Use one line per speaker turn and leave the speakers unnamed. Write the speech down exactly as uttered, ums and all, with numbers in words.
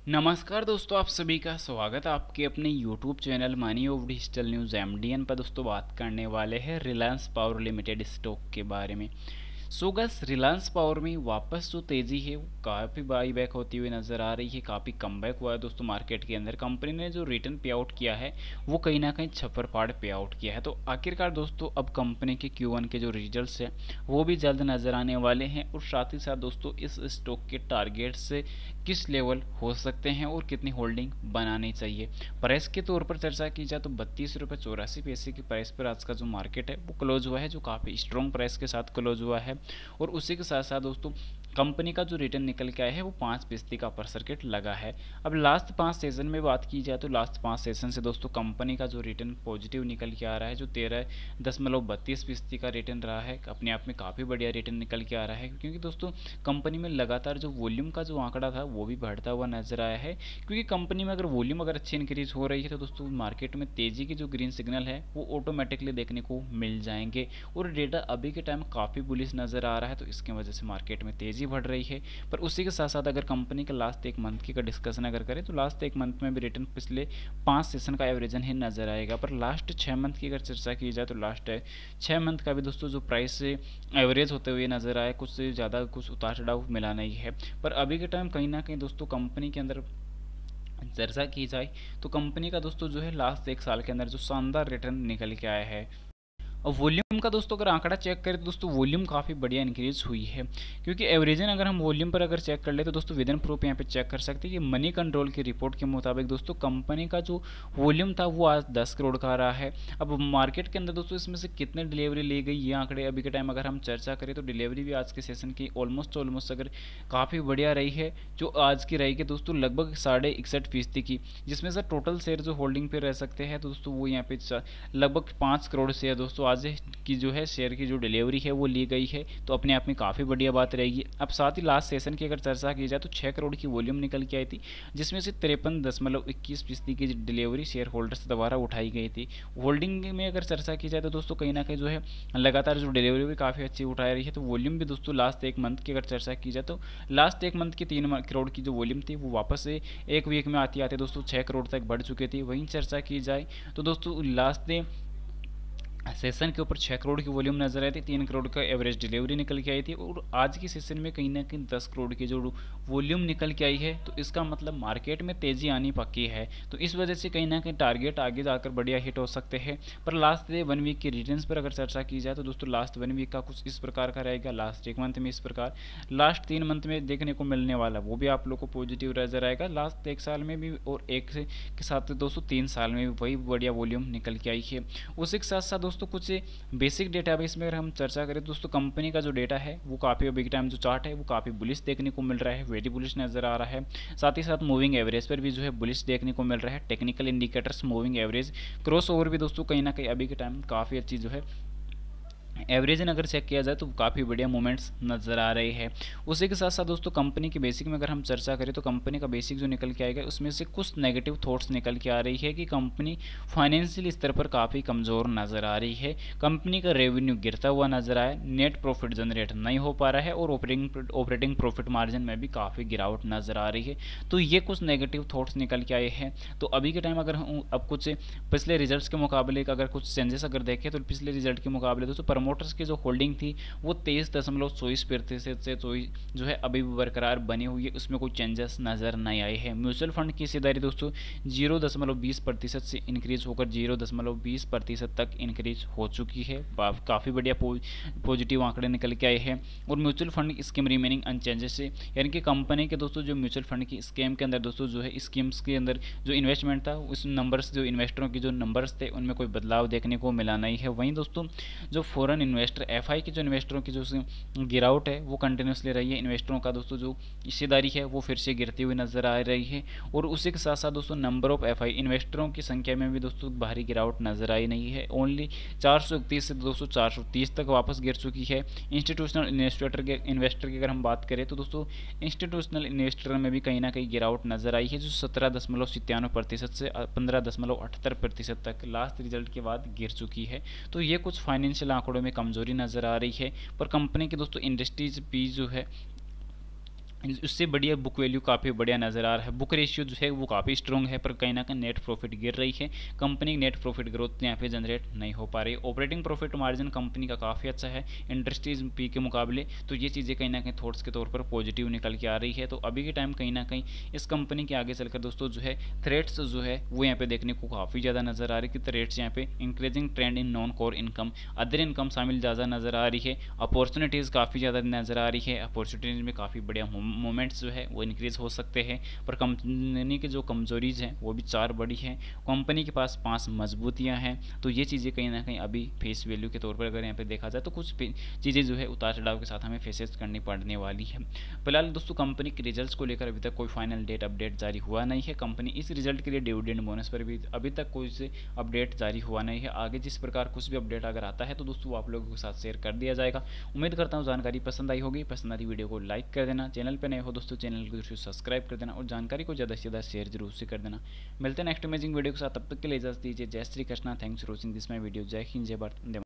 नमस्कार दोस्तों, आप सभी का स्वागत है आपके अपने YouTube channel money of digital news MDN पर। दोस्तों बात करने वाले हैं रिलायंस पावर लिमिटेड स्टॉक के बारे में। सो गैस रिलायंस पावर में वापस जो तेज़ी है वो काफ़ी बाई बैक होती हुई नज़र आ रही है, काफ़ी कम बैक हुआ है दोस्तों मार्केट के अंदर। कंपनी ने जो रिटर्न पे आउट किया है वो कहीं ना कहीं छप्पर फाड़ पे आउट किया है। तो आखिरकार दोस्तों अब कंपनी के क्यू वन के जो रिजल्ट्स हैं वो भी जल्द नज़र आने वाले हैं, और साथ ही साथ दोस्तों इस स्टॉक के टारगेट से किस लेवल हो सकते हैं और कितनी होल्डिंग बनानी चाहिए। प्राइस के तौर पर चर्चा की जाए तो बत्तीस रुपये चौरासी पैसे की प्राइस पर आज का जो मार्केट है वो क्लोज हुआ है, जो काफ़ी स्ट्रॉन्ग प्राइस के साथ क्लोज हुआ है। और उसी के साथ साथ दोस्तों कंपनी का जो रिटर्न निकल के आया है वो पाँच फीसदी का अपर सर्किट लगा है। अब लास्ट पाँच सेशन में बात की जाए तो लास्ट पाँच सेशन से दोस्तों कंपनी का जो रिटर्न पॉजिटिव निकल के आ रहा है, जो तेरह दशमलव बत्तीस फीसदी का रिटर्न रहा है, अपने आप में काफ़ी बढ़िया रिटर्न निकल के आ रहा है। क्योंकि दोस्तों कंपनी में लगातार जो वॉल्यूम का जो आंकड़ा था वो भी बढ़ता हुआ नजर आया है। क्योंकि कंपनी में अगर वॉल्यूम अगर अच्छी इंक्रीज हो रही है तो दोस्तों मार्केट में तेज़ी के जो ग्रीन सिग्नल है वो ऑटोमेटिकली देखने को मिल जाएंगे। और डेटा अभी के टाइम काफ़ी बुलिश नज़र आ रहा है, तो इसकी वजह से मार्केट में तेज़ी बढ़ रही है। पर उसी के साथ साथ अगर कंपनी का लास्ट एक मंथ की का डिस्कशन अगर करें तो लास्ट एक मंथ में भी रिटर्न पिछले पाँच सेशन का एवरेजन ही नज़र आएगा। पर लास्ट छः मंथ की अगर चर्चा की जाए तो लास्ट छः मंथ का भी दोस्तों जो प्राइस एवरेज होते हुए नज़र आए, कुछ से ज़्यादा कुछ उतार चढ़ाव मिला नहीं है। पर अभी के टाइम कहीं ना कहीं दोस्तों कंपनी के अंदर चर्चा की जाए तो कंपनी का दोस्तों जो है लास्ट एक साल के अंदर जो शानदार रिटर्न निकल के आया है। और वॉल्यूम का दोस्तों अगर आंकड़ा चेक करें तो दोस्तों वॉल्यूम काफ़ी बढ़िया इंक्रीज हुई है। क्योंकि एवरेजन अगर हम वॉल्यूम पर अगर चेक कर ले तो दोस्तों विद इन प्रूफ यहाँ पे चेक कर सकते हैं कि मनी कंट्रोल की रिपोर्ट के मुताबिक दोस्तों कंपनी का जो वॉल्यूम था वो आज दस करोड़ का रहा है। अब मार्केट के अंदर दोस्तों इसमें से कितने डिलीवरी ली गई ये आंकड़े अभी के टाइम अगर हम चर्चा करें तो डिलीवरी भी आज के सेशन की ऑलमोस्ट ऑलमोस्ट अगर काफ़ी बढ़िया रही है, जो आज की रहेगी दोस्तों लगभग साढ़े इकसठ फीसदी की, जिसमें से टोटल शेयर जो होल्डिंग पे रह सकते हैं दोस्तों वो यहाँ पे लगभग पाँच करोड़ शेयर दोस्तों आज की जो है शेयर की जो डिलीवरी है वो ली गई है। तो अपने आप में काफ़ी बढ़िया बात रहेगी। अब साथ ही लास्ट सेशन की अगर चर्चा की जाए तो छः करोड़ की वॉल्यूम निकल के आई थी, जिसमें से तिरपन दशमलव इक्कीस फीसदी की डिलीवरी शेयर होल्डर्स द्वारा उठाई गई थी। होल्डिंग में अगर चर्चा की जाए तो दोस्तों कहीं ना कहीं जो है लगातार जो डिलीवरी भी काफ़ी अच्छी उठा रही है। तो वॉल्यूम भी दोस्तों लास्ट एक मंथ की अगर चर्चा की जाए तो लास्ट एक मंथ की तीन करोड़ की जो वॉल्यूम थी वो वापस से एक वीक में आती आते दोस्तों छः करोड़ तक बढ़ चुकी थी। वहीं चर्चा की जाए तो दोस्तों लास्ट सेशन के ऊपर छः करोड़ की वॉल्यूम नजर आई थी, तीन करोड़ का एवरेज डिलीवरी निकल के आई थी, और आज की सेशन में कहीं ना कहीं दस करोड़ की जो वॉल्यूम निकल के आई है। तो इसका मतलब मार्केट में तेज़ी आनी पक्की है। तो इस वजह से कहीं ना कहीं टारगेट आगे जाकर बढ़िया हिट हो सकते हैं। पर लास्ट वन वीक के रिटर्न्स पर अगर चर्चा की जाए तो दोस्तों लास्ट वन वीक का कुछ इस प्रकार का रहेगा, लास्ट एक मंथ में इस प्रकार, लास्ट तीन मंथ में देखने को मिलने वाला वो भी आप लोग को पॉजिटिव नजर आएगा, लास्ट एक साल में भी, और एक के साथ दोस्तों तीन साल में भी वही बढ़िया वॉल्यूम निकल के आई है। उसी के साथ साथ दोस्तों कुछ बेसिक डेटाबेस में अगर हम चर्चा करें दोस्तों कंपनी का जो डेटा है वो काफ़ी अभी के टाइम जो चार्ट है वो काफ़ी बुलिश देखने को मिल रहा है, वेरी बुलिश नज़र आ रहा है। साथ ही साथ मूविंग एवरेज पर भी जो है बुलिश देखने को मिल रहा है। Technical indicators, moving average, crossover भी दोस्तों कहीं ना कहीं अभी के टाइम काफ़ी अच्छी जो है एवरेजन अगर चेक किया जाए तो काफ़ी बढ़िया मूवमेंट्स नज़र आ रहे हैं। उसी के साथ साथ दोस्तों कंपनी के बेसिक में अगर हम चर्चा करें तो कंपनी का बेसिक जो निकल के आएगा उसमें से कुछ नेगेटिव थॉट्स निकल के आ रही है कि कंपनी फाइनेंशियल स्तर पर काफ़ी कमज़ोर नज़र आ रही है। कंपनी का रेवेन्यू गिरता हुआ नजर आया, नेट प्रॉफिट जनरेट नहीं हो पा रहा है, और ऑपरेटिंग ऑपरेटिंग प्रॉफिट मार्जिन में भी काफ़ी गिरावट नज़र आ रही है। तो ये कुछ नेगेटिव थॉट्स निकल के आए हैं। तो अभी के टाइम अगर हम अब कुछ पिछले रिजल्ट के मुकाबले अगर कुछ चेंजेस अगर देखें तो पिछले रिजल्ट के मुकाबले दोस्तों मोटर्स की जो होल्डिंग थी वो तेईस दशमलव चौबीस प्रतिशत से चौबीस जो है अभी भी बरकरार बनी हुई है, उसमें कोई चेंजेस नजर नहीं आए हैं। म्यूचुअल फंड की हिस्सेदारी दोस्तों जीरो दशमलव बीस प्रतिशत से इंक्रीज होकर जीरो दशमलव बीस प्रतिशत तक इंक्रीज हो चुकी है। काफ़ी बढ़िया पॉजिटिव आंकड़े निकल के आए हैं। और mutual fund scheme remaining unchanged से, यानी कि कंपनी के दोस्तों जो म्यूचुअल फंड की स्कीम के अंदर दोस्तों जो है स्कीम्स के अंदर जो इन्वेस्टमेंट था उस नंबर्स जो इन्वेस्टरों की जो नंबर्स थे उनमें कोई बदलाव देखने को मिला नहीं है। वहीं दोस्तों जो फॉरेन इन्वेस्टर एफ आई के जो इन्वेस्टरों की जो गिरावट है वो कंटिन्यूसली रही है। इन्वेस्टरों का दोस्तों जो हिस्सेदारी है वो फिर से गिरती हुई नजर आ रही है। और उसी के साथ साथ दोस्तों नंबर ऑफ एफ आई इन्वेस्टरों की संख्या में भी दोस्तों भारी गिरावट नजर आई नहीं है। ओनली चार सौ इकतीस से दोस्तों चार सौ तीस तक वापस गिर चुकी है। इंस्टीट्यूशनल इन्वेस्टर के इन्वेस्टर की अगर हम बात करें तो दोस्तों इंस्टीट्यूशनल इन्वेस्टर में भी कहीं ना कहीं गिरावट नजर आई है, जो सत्रह दशमलव सत्तानवे प्रतिशत से पंद्रह दशमलव अठहत्तर प्रतिशत तक लास्ट रिजल्ट के बाद गिर चुकी है। तो ये कुछ फाइनेंशियल आंकड़ों में कमजोरी नजर आ रही है। पर कंपनी की दोस्तों इंडस्ट्रीज भी जो है उससे बढ़िया बुक वैल्यू काफ़ी बढ़िया नज़र आ रहा है। बुक रेशियो जो है वो काफ़ी स्ट्रॉन्ग है, पर कहीं ना कहीं नेट प्रॉफिट गिर रही है। कंपनी नेट प्रॉफिट ग्रोथ यहाँ पे जनरेट नहीं हो पा रही। ऑपरेटिंग प्रॉफिट मार्जिन कंपनी का काफ़ी अच्छा है इंडस्ट्रीज पी के मुकाबले, तो ये चीज़ें कहीं ना कहीं थॉट्स के तौर पर पॉजिटिव निकल के आ रही है। तो अभी के टाइम कहीं ना कहीं इस कंपनी के आगे चलकर दोस्तों जो है थ्रेट्स जो है वो यहाँ पे देखने को काफ़ी ज़्यादा नज़र आ रही है कि थ्रेट्स यहाँ पे increasing trend in non core income, other income शामिल ज़्यादा नज़र आ रही है। अपॉर्चुनिटीज़ काफ़ी ज़्यादा नज़र आ रही है, अपॉर्चुनिटीज़ में काफ़ी बढ़िया मोमेंट्स जो है वो इंक्रीज हो सकते हैं। पर कंपनी की जो कमजोरीज हैं वो भी चार बड़ी हैं। कंपनी के पास पांच मजबूतियां हैं। तो ये चीज़ें कहीं ना कहीं अभी फेस वैल्यू के तौर पर अगर यहाँ पे देखा जाए तो कुछ चीज़ें जो है उतार चढ़ाव के साथ हमें फेसेस करनी पड़ने वाली है। फिलहाल दोस्तों कंपनी के रिजल्ट्स को लेकर अभी तक कोई फाइनल डेट अपडेट जारी हुआ नहीं है। कंपनी इस रिजल्ट के लिए डिविडेंड बोनस पर भी अभी तक कोई से अपडेट जारी हुआ नहीं है। आगे जिस प्रकार कुछ भी अपडेट अगर आता है तो दोस्तों आप लोगों के साथ शेयर कर दिया जाएगा। उम्मीद करता हूँ जानकारी पसंद आई होगी। पसंद आई वीडियो को लाइक कर देना, चैनल पर नए हो दोस्तों चैनल को सब्सक्राइब कर देना और जानकारी को ज़्यादा से ज़्यादा शेयर जरूर से कर देना। मिलते हैं नेक्स्ट अमेजिंग वीडियो के साथ, तब तक के लिए इजाजत दीजिए। जय Shri Krishna, thanks for watching this my video. जय हिंद, जय भारत।